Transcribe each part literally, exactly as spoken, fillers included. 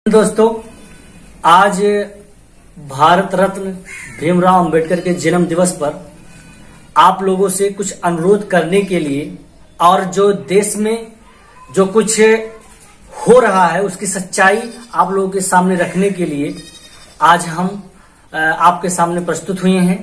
दोस्तों, आज भारत रत्न भीमराव अंबेडकर के जन्म दिवस पर आप लोगों से कुछ अनुरोध करने के लिए और जो देश में जो कुछ हो रहा है उसकी सच्चाई आप लोगों के सामने रखने के लिए आज हम आपके सामने प्रस्तुत हुए हैं।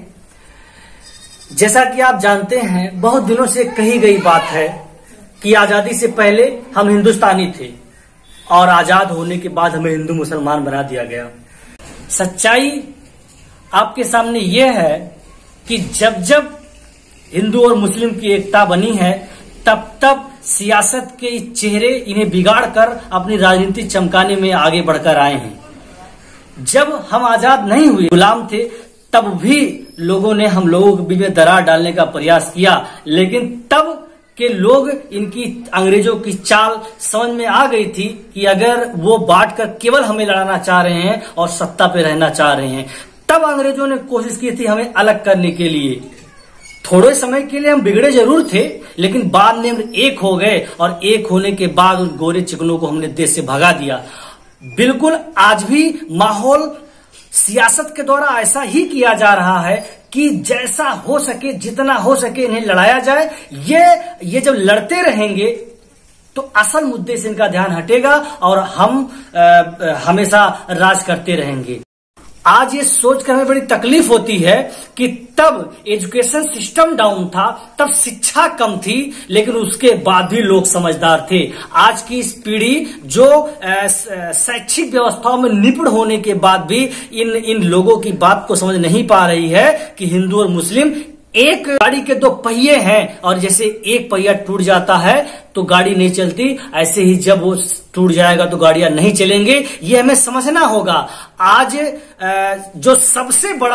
जैसा कि आप जानते हैं, बहुत दिनों से कही गई बात है कि आजादी से पहले हम हिंदुस्तानी थे और आजाद होने के बाद हमें हिंदू मुसलमान बना दिया गया। सच्चाई आपके सामने यह है कि जब जब हिंदू और मुस्लिम की एकता बनी है, तब तब सियासत के चेहरे इन्हें बिगाड़ कर अपनी राजनीति चमकाने में आगे बढ़कर आए हैं। जब हम आजाद नहीं हुए, गुलाम थे, तब भी लोगों ने हम लोगों के बीच में दरार डालने का प्रयास किया, लेकिन तब के लोग इनकी अंग्रेजों की चाल समझ में आ गई थी कि अगर वो बांट कर केवल हमें लड़ाना चाह रहे हैं और सत्ता पे रहना चाह रहे हैं, तब अंग्रेजों ने कोशिश की थी हमें अलग करने के लिए। थोड़े समय के लिए हम बिगड़े जरूर थे, लेकिन बाद में हम एक हो गए और एक होने के बाद उन गोरे चिकनों को हमने देश से भगा दिया। बिल्कुल आज भी माहौल सियासत के द्वारा ऐसा ही किया जा रहा है कि जैसा हो सके, जितना हो सके इन्हें लड़ाया जाए। ये ये जब लड़ते रहेंगे तो असल मुद्दे से इनका ध्यान हटेगा और हम आ, हमेशा राज करते रहेंगे। आज ये सोचकर हमें बड़ी तकलीफ होती है कि तब एजुकेशन सिस्टम डाउन था, तब शिक्षा कम थी, लेकिन उसके बाद भी लोग समझदार थे। आज की इस पीढ़ी जो शैक्षिक व्यवस्थाओं में निपुण होने के बाद भी इन इन लोगों की बात को समझ नहीं पा रही है कि हिंदू और मुस्लिम एक गाड़ी के दो पहिए हैं और जैसे एक पहिया टूट जाता है तो गाड़ी नहीं चलती, ऐसे ही जब वो टूट जाएगा तो गाड़ियां नहीं चलेंगे। ये हमें समझना होगा। आज जो सबसे बड़ा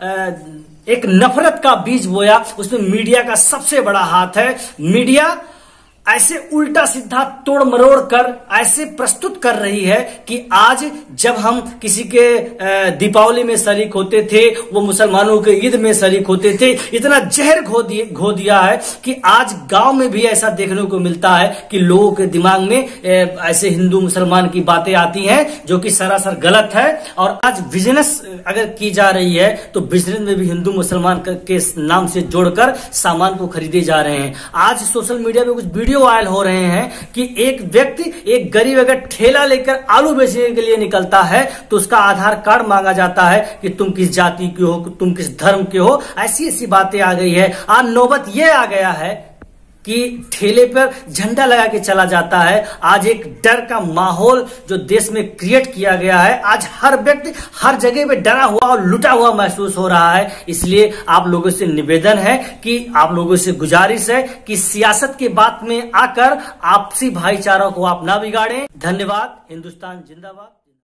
एक नफरत का बीज बोया, उसमें मीडिया का सबसे बड़ा हाथ है। मीडिया ऐसे उल्टा सीधा तोड़ मरोड़ कर ऐसे प्रस्तुत कर रही है कि आज जब हम किसी के दीपावली में शरीक होते थे, वो मुसलमानों के ईद में शरीक होते थे। इतना जहर घो दिए घो दिया है कि आज गांव में भी ऐसा देखने को मिलता है कि लोगों के दिमाग में ऐसे हिंदू मुसलमान की बातें आती हैं जो कि सरासर गलत है। और आज बिजनेस अगर की जा रही है तो बिजनेस में भी हिंदू मुसलमान के नाम से जोड़कर सामान को खरीदे जा रहे हैं। आज सोशल मीडिया पे कुछ वीडियो वायरल हो रहे हैं कि एक व्यक्ति, एक गरीब अगर ठेला लेकर आलू बेचने के लिए निकलता है तो उसका आधार कार्ड मांगा जाता है कि तुम किस जाति के हो, तुम किस धर्म के हो। ऐसी ऐसी बातें आ गई है। आज नौबत यह आ गया है कि ठेले पर झंडा लगा के चला जाता है। आज एक डर का माहौल जो देश में क्रिएट किया गया है, आज हर व्यक्ति हर जगह पे डरा हुआ और लुटा हुआ महसूस हो रहा है। इसलिए आप लोगों से निवेदन है कि आप लोगों से गुजारिश है कि सियासत की बात में आकर आपसी भाईचारा को आप ना बिगाड़ें। धन्यवाद। हिंदुस्तान जिंदाबाद।